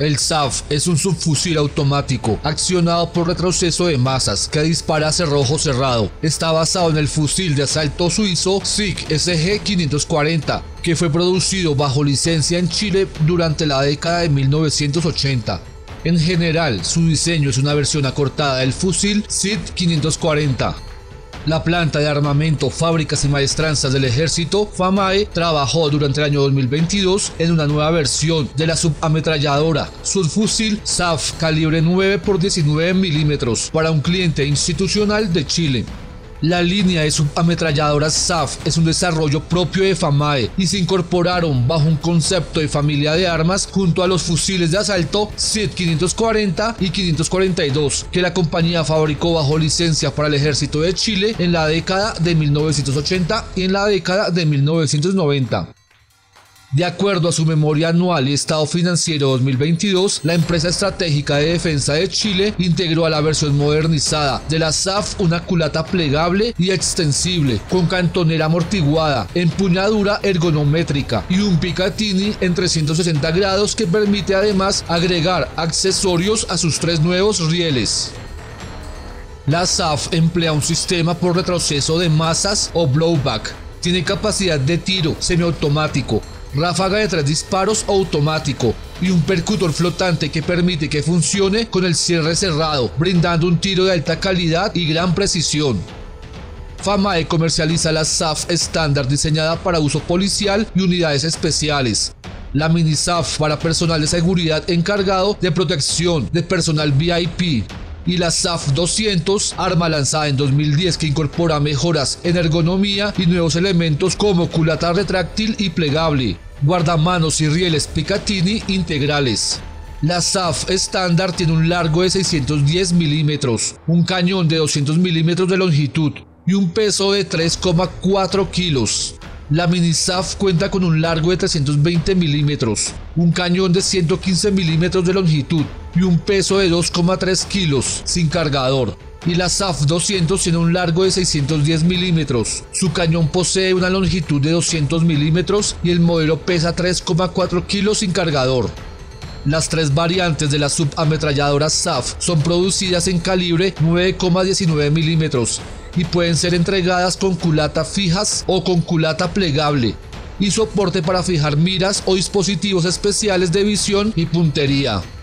El SAF es un subfusil automático accionado por retroceso de masas que dispara a cerrojo cerrado. Está basado en el fusil de asalto suizo SIG SG-540, que fue producido bajo licencia en Chile durante la década de 1980. En general, su diseño es una versión acortada del fusil SIG-540. La planta de armamento, fábricas y maestranzas del ejército, FAMAE, trabajó durante el año 2022 en una nueva versión de la subametralladora subfusil SAF calibre 9x19 mm para un cliente institucional de Chile. La línea de subametralladoras SAF es un desarrollo propio de FAMAE y se incorporaron bajo un concepto de familia de armas junto a los fusiles de asalto SIG-540 y 542 que la compañía fabricó bajo licencia para el ejército de Chile en la década de 1980 y en la década de 1990. De acuerdo a su memoria anual y estado financiero 2022, la empresa estratégica de defensa de Chile integró a la versión modernizada de la SAF una culata plegable y extensible, con cantonera amortiguada, empuñadura ergonométrica y un Picatinny en 360 grados que permite además agregar accesorios a sus 3 nuevos rieles. La SAF emplea un sistema por retroceso de masas o blowback. Tiene capacidad de tiro semiautomático, ráfaga de 3 disparos automático y un percutor flotante que permite que funcione con el cierre cerrado, brindando un tiro de alta calidad y gran precisión. FAMAE comercializa la SAF estándar diseñada para uso policial y unidades especiales, la mini SAF para personal de seguridad encargado de protección de personal VIP, y la SAF 200, arma lanzada en 2010 que incorpora mejoras en ergonomía y nuevos elementos como culata retráctil y plegable, guardamanos y rieles Picatinny integrales. La SAF estándar tiene un largo de 610 milímetros, un cañón de 200 milímetros de longitud y un peso de 3,4 kilos. La mini SAF cuenta con un largo de 320 milímetros, un cañón de 115 milímetros de longitud y un peso de 2,3 kilos sin cargador. Y la SAF 200 tiene un largo de 610 milímetros. Su cañón posee una longitud de 200 milímetros y el modelo pesa 3,4 kilos sin cargador. Las 3 variantes de la subametralladora SAF son producidas en calibre 9,19 milímetros y pueden ser entregadas con culata fijas o con culata plegable y soporte para fijar miras o dispositivos especiales de visión y puntería.